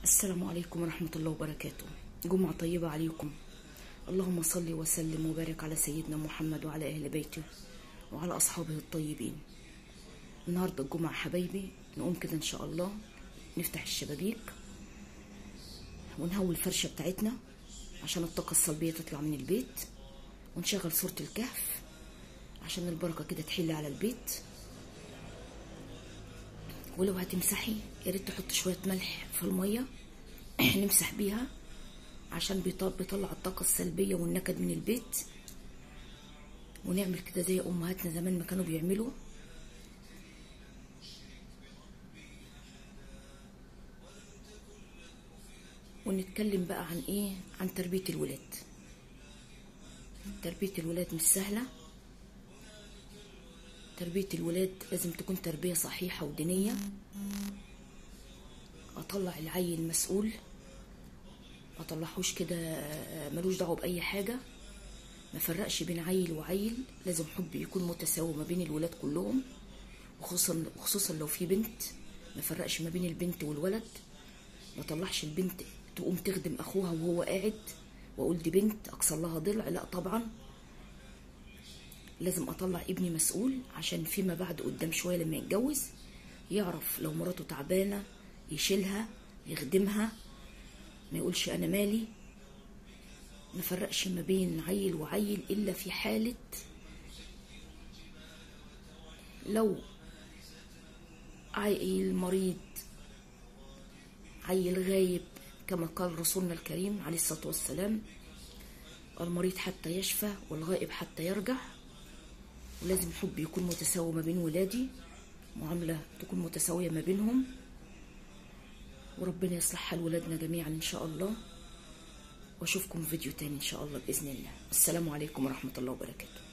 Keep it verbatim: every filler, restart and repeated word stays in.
السلام عليكم ورحمة الله وبركاته. جمعة طيبة عليكم. اللهم صل وسلم وبارك على سيدنا محمد وعلى أهل بيته وعلى أصحابه الطيبين. النهاردة الجمعة حبايبي، نقوم كده إن شاء الله نفتح الشبابيك ونهوي الفرشة بتاعتنا عشان الطاقة السلبية تطلع من البيت، ونشغل سورة الكهف عشان البركة كده تحل على البيت. ولو هتمسحي يا ريت تحط شويه ملح في الميه نمسح بيها عشان بيطلع الطاقه السلبيه والنكد من البيت. ونعمل كده زي امهاتنا زمان ما كانوا بيعملوا. ونتكلم بقى عن ايه؟ عن تربيه الولاد. تربيه الولاد مش سهله. تربية الولاد لازم تكون تربية صحيحة ودينية. اطلع العيل مسؤول، ما اطلعهوش كده ملوش دعوه باي حاجه. ما فرقش بين عيل وعيل، لازم حب يكون متساوي ما بين الولاد كلهم، وخصوصا خصوصا لو في بنت ما فرقش ما بين البنت والولد. ما طلعش البنت تقوم تخدم اخوها وهو قاعد واقول دي بنت اكسر لها ضلع، لا طبعا. لازم اطلع ابني مسؤول عشان فيما بعد قدام شويه لما يتجوز يعرف لو مراته تعبانه يشيلها يخدمها، ما يقولش انا مالي. ما فرقش ما بين عيل وعيل الا في حاله لو عيل مريض، عيل غايب، كما قال رسولنا الكريم عليه الصلاه والسلام: المريض حتى يشفى والغائب حتى يرجع. ولازم حب يكون متساوي ما بين ولادي، معاملة تكون متساوية ما بينهم، وربنا يصلح حال ولادنا جميعا إن شاء الله. وأشوفكم في فيديو تاني إن شاء الله بإذن الله. السلام عليكم ورحمة الله وبركاته.